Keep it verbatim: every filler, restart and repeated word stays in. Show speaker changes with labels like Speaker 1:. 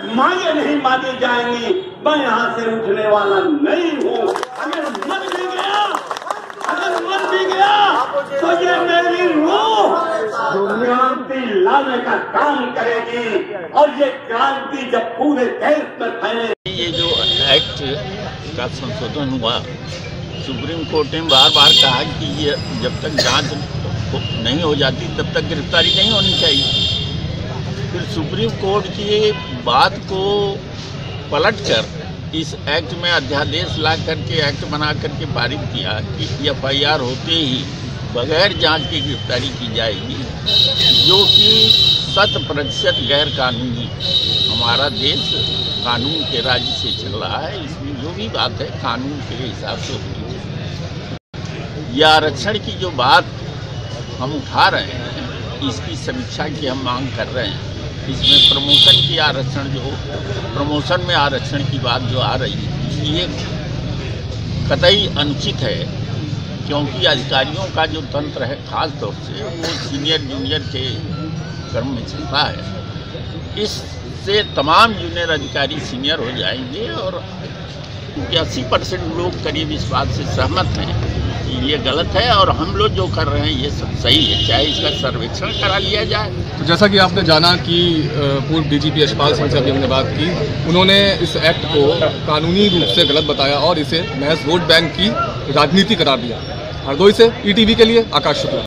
Speaker 1: मांगे नहीं मांगी जाएंगी। मैं यहाँ से उठने वाला नहीं हूँ। अगर मर भी गया अगर मर भी गया तो ये मेरी रूह क्रांति लाने का काम करेगी, और ये क्रांति जब पूरे देश में फैले।
Speaker 2: ये जो एक्ट का संशोधन हुआ, सुप्रीम कोर्ट ने बार बार कहा कि ये जब तक जांच नहीं हो जाती तब तक गिरफ्तारी नहीं होनी चाहिए। फिर सुप्रीम कोर्ट की बात को पलटकर इस एक्ट में अध्यादेश ला करके एक्ट बना करके पारित किया कि एफ आई आर होते ही बगैर जांच की गिरफ्तारी की जाएगी, जो कि शत प्रतिशत गैर कानूनी। हमारा देश कानून के राज्य से चल रहा है, इसमें जो भी बात है कानून के हिसाब से होनी चाहिए। यह आरक्षण की जो बात हम उठा रहे हैं, इसकी समीक्षा की हम मांग कर रहे हैं। इसमें प्रमोशन की आरक्षण जो प्रमोशन में आरक्षण की बात जो आ रही है, ये कतई अनुचित है, क्योंकि अधिकारियों का जो तंत्र है खास तौर से वो सीनियर जूनियर के क्रम में चलता है। इससे तमाम जूनियर अधिकारी सीनियर हो जाएंगे, और अस्सी परसेंट लोग करीब इस बात से सहमत हैं कि ये गलत है, और हम लोग जो कर रहे हैं ये सब सही है, चाहे इसका सर्वेक्षण करा लिया जाए।
Speaker 3: तो जैसा कि आपने जाना कि पूर्व D G P Yashpal Singh से अभी हमने बात की, उन्होंने इस एक्ट को कानूनी रूप से गलत बताया और इसे महज वोट बैंक की राजनीति करार दिया। हरदोई से ई टी वी के लिए आकाश शुक्ला।